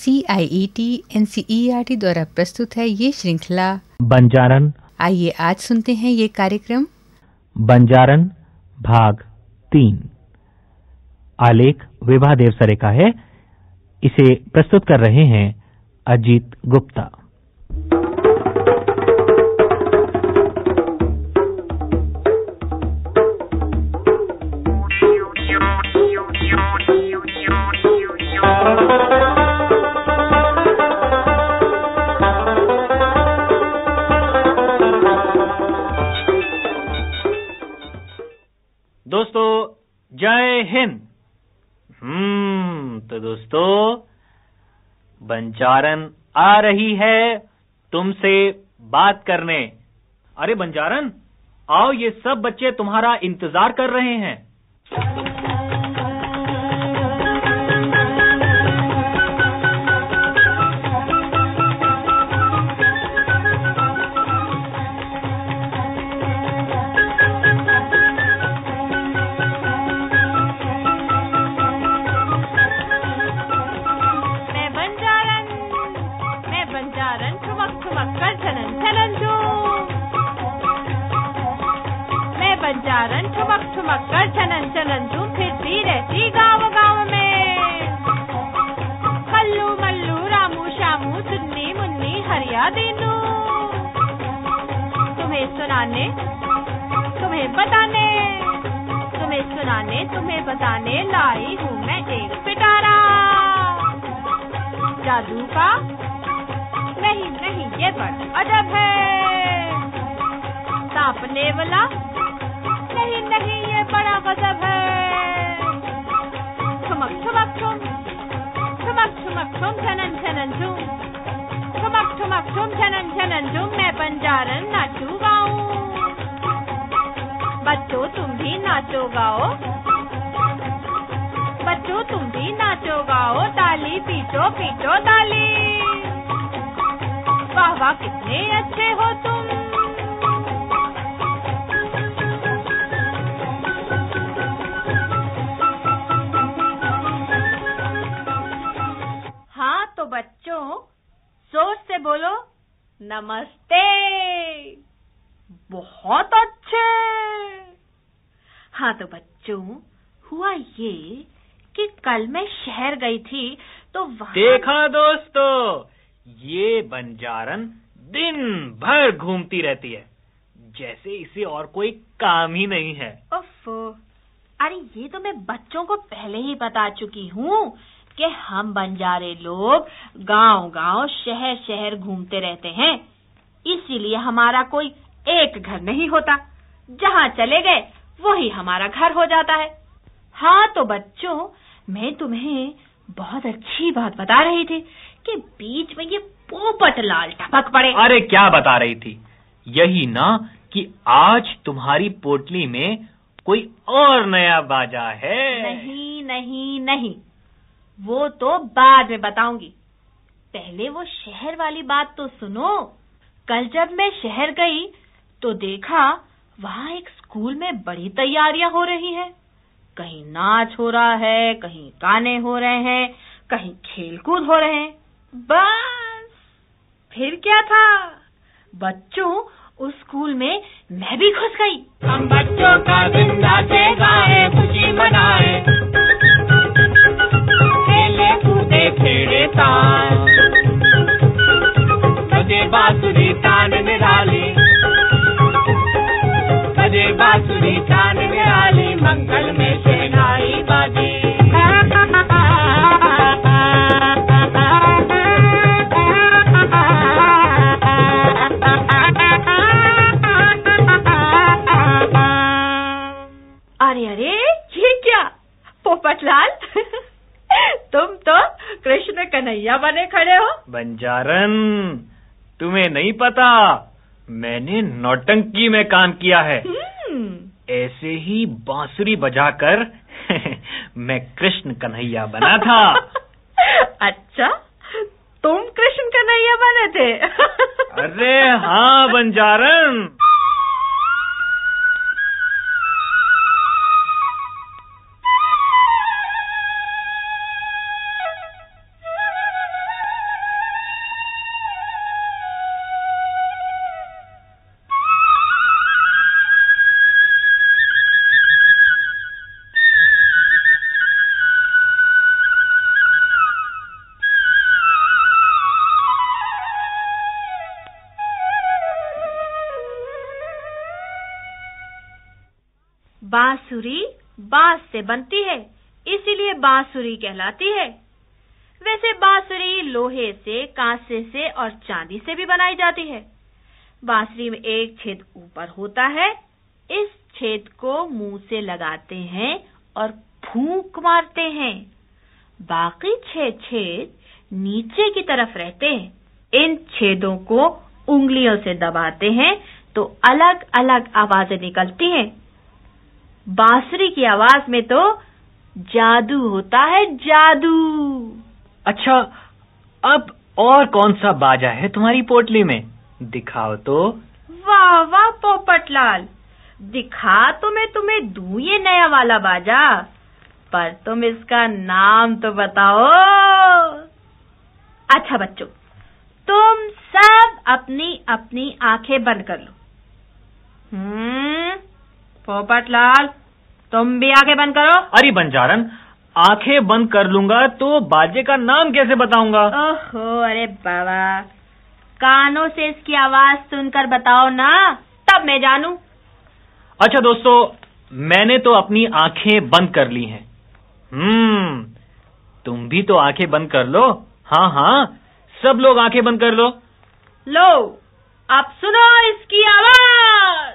CIET NCERT द्वारा प्रस्तुत है ये श्रृंखला बंजारन। आइए आज सुनते हैं ये कार्यक्रम बंजारन भाग 3। आलेख विभा देवसरे का है। इसे प्रस्तुत कर रहे हैं अजीत गुप्ता। दोस्तों जय हिंद। तो दोस्तों बंजारन आ रही है तुमसे बात करने। अरे बंजारन आओ, ये सब बच्चे तुम्हारा इंतजार कर रहे हैं। बंजारन ठुमक ठुमक कर चलन चलन झूम फिरती रहती गाँव गाँव में। मल्लू मल्लू रामू शामू चुन्नी मुन्नी हरिया दीनू, तुम्हें सुनाने तुम्हें बताने, तुम्हें सुनाने तुम्हें बताने लाई हूँ मैं एक पिटारा। जादू का नहीं नहीं ये बड़ा अजब है, तापने वाला नहीं नहीं ये बड़ा गजब है। ठुमक ठुमक ठुम ठुमक ठुमक ठुम झनन झनन झूम, ठुमक ठुमक ठुम झनन झनन झूम मैं बंजारन नाचू गाऊं। बच्चों तुम भी नाचो गाओ, बच्चों तुम भी नाचो गाओ, ताली पीटो पीटो ताली। वाह वाह कितने अच्छे हो तुम। तो बच्चों जोर से बोलो नमस्ते। बहुत अच्छे। हाँ तो बच्चों हुआ ये कि कल मैं शहर गई थी तो वहाँ देखा दोस्तों, ये बंजारन दिन भर घूमती रहती है जैसे इसे और कोई काम ही नहीं है। ओफो, अरे ये तो मैं बच्चों को पहले ही बता चुकी हूँ कि हम बंजारे लोग गांव-गांव शहर-शहर घूमते रहते हैं, इसीलिए हमारा कोई एक घर नहीं होता। जहाँ चले गए वही हमारा घर हो जाता है। हाँ तो बच्चों मैं तुम्हें बहुत अच्छी बात बता रही थी कि बीच में ये पोपटलाल टपक पड़े। अरे क्या बता रही थी? यही ना कि आज तुम्हारी पोटली में कोई और नया बाजा है। नहीं नहीं नहीं, वो तो बाद में बताऊंगी, पहले वो शहर वाली बात तो सुनो। कल जब मैं शहर गई तो देखा वहाँ एक स्कूल में बड़ी तैयारियां हो रही हैं। कहीं नाच हो रहा है, कहीं गाने हो रहे हैं, कहीं खेलकूद हो रहे हैं। बस फिर क्या था बच्चों, उस स्कूल में मैं भी घुस गई। हम बच्चों का दिन गाते गाए खुशी मनाए, खेड़े तान बजे बांसुरी तान निराली, बजे बांसुरी तान निराली, मंगल में शहनाई बाजी। अरे अरे ये क्या पोपटलाल तुम तो कृष्ण कन्हैया बने खड़े हो। बंजारन तुम्हें नहीं पता, मैंने नौटंकी में काम किया है। ऐसे ही बांसुरी बजाकर मैं कृष्ण कन्हैया बना था। अच्छा तुम कृष्ण कन्हैया बने थे? अरे हाँ बंजारन। बांसुरी बांस से बनती है, इसीलिए बांसुरी कहलाती है। वैसे बांसुरी लोहे से, कांसे से और चांदी से भी बनाई जाती है। बांसुरी में एक छेद ऊपर होता है, इस छेद को मुंह से लगाते हैं और फूंक मारते हैं। बाकी 6 छेद नीचे की तरफ रहते हैं। इन छेदों को उंगलियों से दबाते हैं तो अलग अलग आवाजें निकलती हैं। बांसुरी की आवाज में तो जादू होता है, जादू। अच्छा, अब और कौन सा बाजा है तुम्हारी पोटली में? दिखाओ तो। वाह वाह पोपटलाल, दिखा तो मैं तुम्हें दूं ये नया वाला बाजा, पर तुम इसका नाम तो बताओ। अच्छा बच्चों, तुम सब अपनी अपनी आंखें बंद कर लो। पोपटलाल, तुम भी आंखें बंद करो। अरे बंजारन, आंखें बंद कर लूंगा तो बाजे का नाम कैसे बताऊंगा? ओहो, अरे बाबा, कानों से इसकी आवाज सुनकर बताओ ना, तब मैं जानूं। अच्छा दोस्तों, मैंने तो अपनी आंखें बंद कर ली हैं। तुम भी तो आंखें बंद कर लो। हाँ हाँ, सब लोग आंखें बंद कर लो। लो, अब सुनो इसकी आवाज।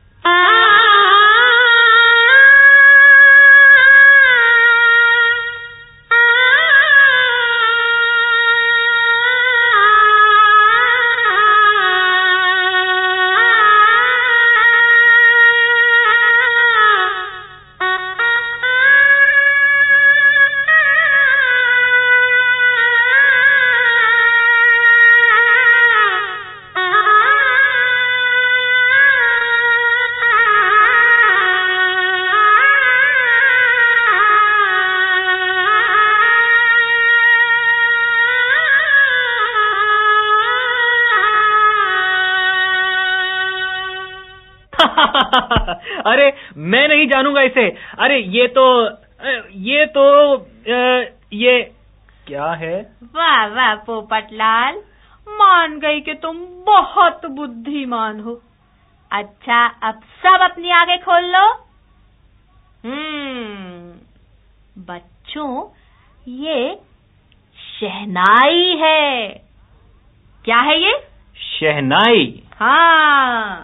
अरे मैं नहीं जानूंगा इसे। अरे ये क्या है? वाह वाह पोपटलाल, मान गई कि तुम बहुत बुद्धिमान हो। अच्छा, अब सब अपनी आंखें खोल लो। बच्चों, ये शहनाई है। क्या है ये? शहनाई? हाँ।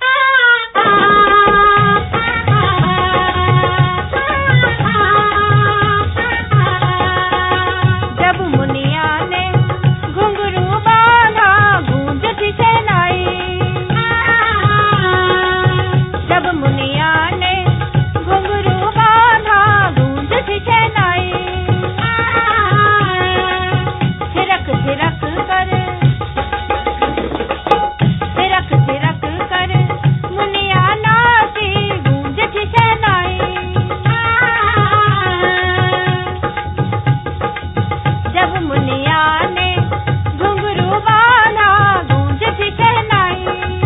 जब मुनिया ने घुंघरू बांधा, गूंज थी शहनाई। जब मुनिया ने घुंघरू बांधा, गूंज थी शहनाई। थिरक थिरक कर, थिरक थिरक कर मुनिया नाची, गूंज थी शहनाई। जब मुनिया ने घुंघरू बांधा, गूंज थी शहनाई।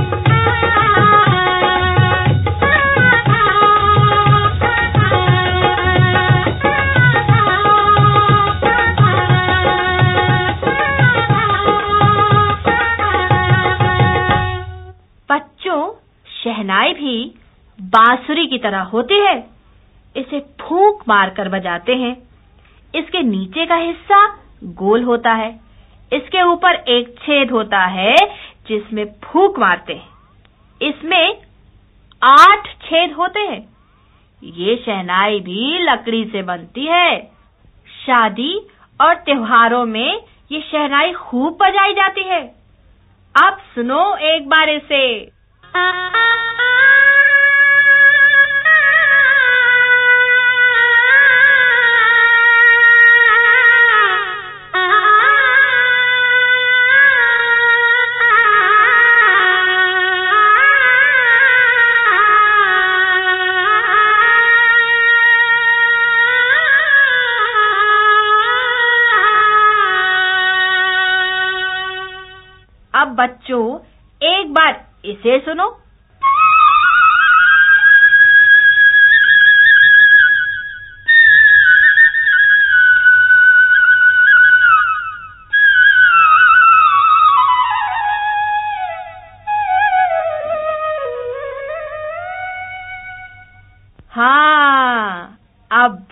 बच्चों, शहनाई भी बांसुरी की तरह होती है। इसे फूंक मारकर बजाते हैं। इसके नीचे का हिस्सा गोल होता है, इसके ऊपर एक छेद होता है जिसमें फूंक मारते हैं। इसमें 8 छेद होते हैं। ये शहनाई भी लकड़ी से बनती है। शादी और त्योहारों में ये शहनाई खूब बजाई जाती है। अब सुनो एक बार इसे। अब बच्चों, एक बार इसे सुनो।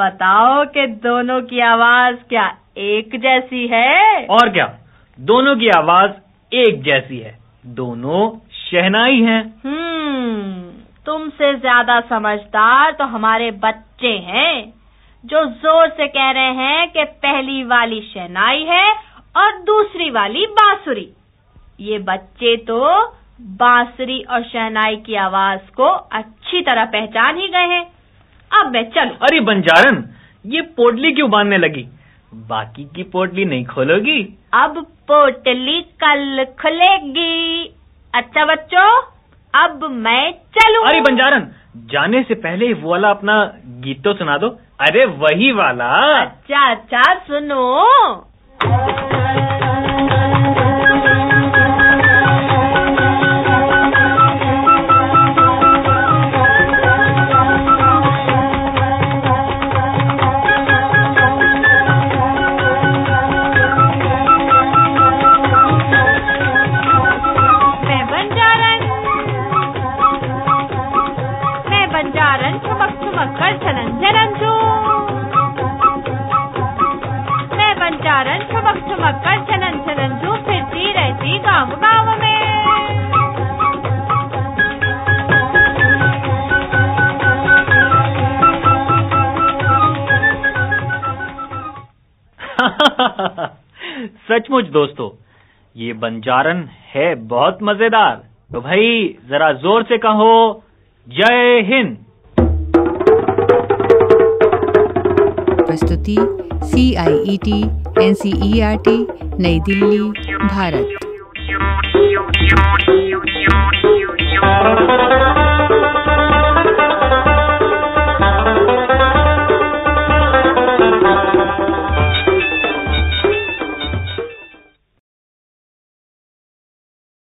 बताओ कि दोनों की आवाज क्या एक जैसी है? और क्या, दोनों की आवाज एक जैसी है, दोनों शहनाई हैं। तुमसे ज्यादा समझदार तो हमारे बच्चे हैं, जो जोर से कह रहे हैं कि पहली वाली शहनाई है और दूसरी वाली बांसुरी। ये बच्चे तो बांसुरी और शहनाई की आवाज को अच्छी तरह पहचान ही गए हैं। अब मैं चलूं। अरे बंजारन, ये पोटली क्यों बांधने लगी? बाकी की पोटली नहीं खोलोगी? अब पोटली कल खुलेगी। अच्छा बच्चों, अब मैं चलूं। अरे बंजारन, जाने से पहले वो वाला अपना गीत तो सुना दो। अरे वही वाला। अच्छा सुनो। बंजारन चमक चमक कर झनन झनन झूम। मैं बंजारन चमक चमक कर झनन झनन झूम, फिरती रहती गाँव गाँव में। सचमुच दोस्तों, ये बंजारन है बहुत मजेदार। तो भाई जरा जोर से कहो, जय हिंद। प्रस्तुति CIET NCERT नई दिल्ली, भारत।